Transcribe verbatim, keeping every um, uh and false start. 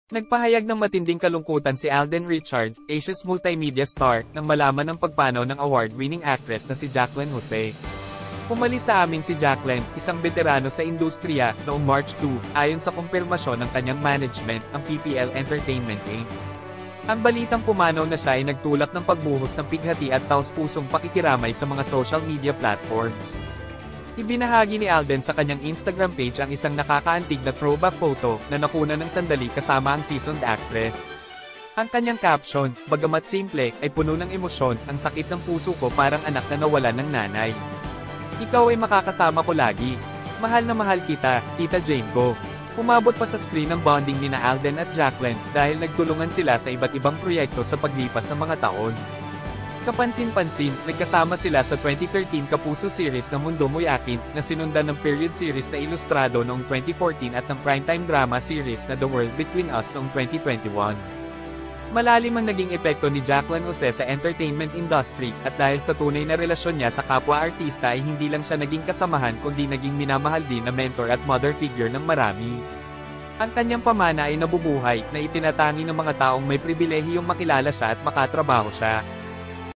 Nagpahayag ng matinding kalungkutan si Alden Richards, Asia's multimedia star, nang malaman ang pagpanaw ng award-winning actress na si Jacqueline Jose. Pumalis sa amin si Jacqueline, isang veterano sa industriya, noong March second, ayon sa kumpirmasyon ng kanyang management, ang P P L Entertainment Incorporated. Ang balitang pumanaw na siya ay nagtulak ng pagbuhos ng pighati at taos-pusong pakikiramay sa mga social media platforms. Ibinahagi ni Alden sa kanyang Instagram page ang isang nakakaantig na throwback photo na nakuna ng sandali kasama ang seasoned actress. Ang kanyang caption, bagamat simple, ay puno ng emosyon, ang sakit ng puso ko parang anak na nawalan ng nanay. Ikaw ay makakasama ko lagi. Mahal na mahal kita, Tita Jane ko. Umabot pa sa screen ang bonding nina Alden at Jacqueline dahil nagtulungan sila sa iba't ibang proyekto sa paglipas ng mga taon. Kapansin-pansin, nagkasama sila sa twenty thirteen Kapuso series na Mundo Mo'y Akin, na sinundan ng period series na Ilustrado noong twenty fourteen at ng primetime drama series na The World Between Us noong twenty twenty-one. Malalim ang naging epekto ni Jacqueline Jose sa entertainment industry, at dahil sa tunay na relasyon niya sa kapwa-artista ay hindi lang siya naging kasamahan kundi naging minamahal din na mentor at mother figure ng marami. Ang kanyang pamana ay nabubuhay, na itinatangi ng mga taong may pribilehiyong makilala siya at makatrabaho siya.